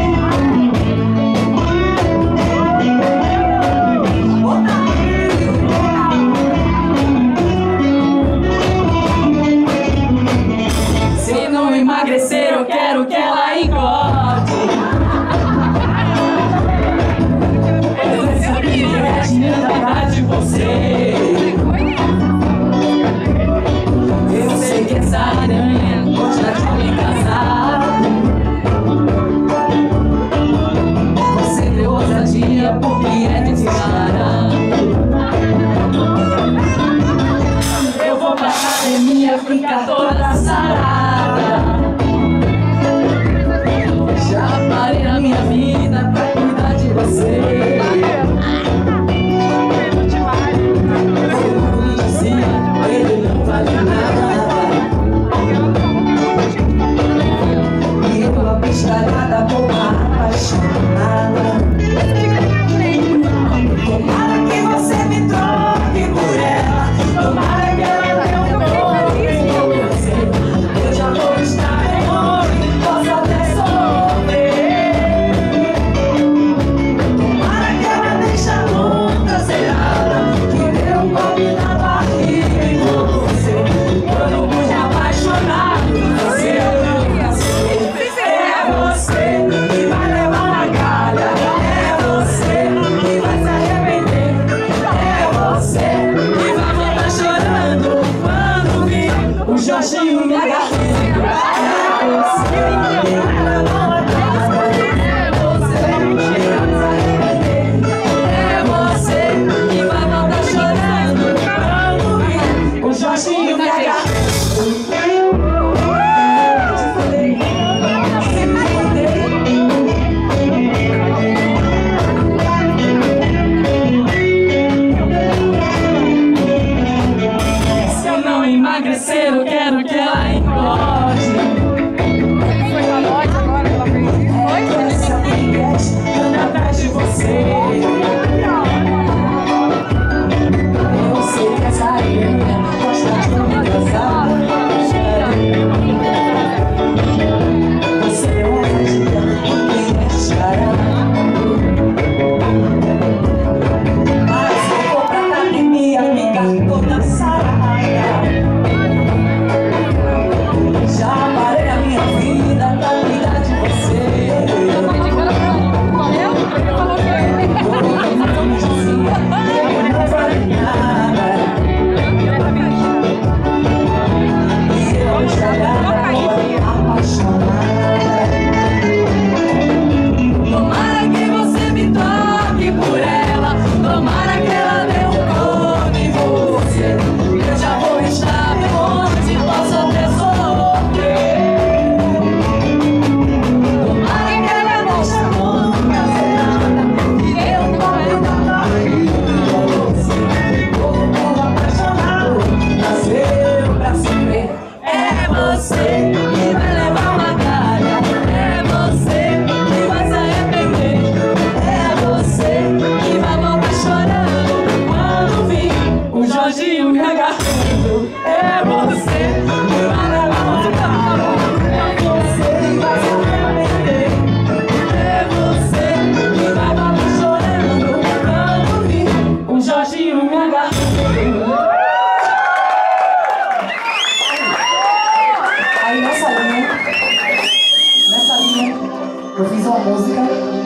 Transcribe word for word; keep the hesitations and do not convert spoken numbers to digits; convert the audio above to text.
emagrecer, eu quero que ela engorde. Eu sabia que eu tinha atrás de você. Eu sei que essa aranha gosta de me casar. Você deu ousadia porque é descarado. Eu vou pra academia ficar toda sarada. Já parei na minha vida pra cuidar de você. Eu dizia, ele não vale nada. E eu tô apaixonada, boa, apaixonada. Tomara que você me troque por ela. Tomara que ela dê um pouco em você. Eu já vou estar enorme, posso até sofrer. Tomara que ela deixe a boca zerada, que dê um golpe na barriga em você. Eu não fui apaixonado por você. É você que vai levar na galha. É você que vai se arrepender. É você que vai voltar chorando quando vir o Jorginho me agarrar. É você que vai levar na galha. É você que vai se arrepender. É você que vai voltar chorando quando vir o Jorginho me agarrar. Emagrecer, eu quero que ela engorde. Foi pra nós agora, ela fez isso. Essa pinguete anda atrás de você. Eu sei que essa aranha gosta de me casar. Você é uma magia, quem é descarado. Mas eu vou pra academia ficar toda sarada. Jorginho me agarrando. É você que vai levar na cara. É você que vai se arrepender. É você que vai voltar chorando quando vir o Jorginho me agarrando. Aí nessa linha, nessa linha, eu fiz uma música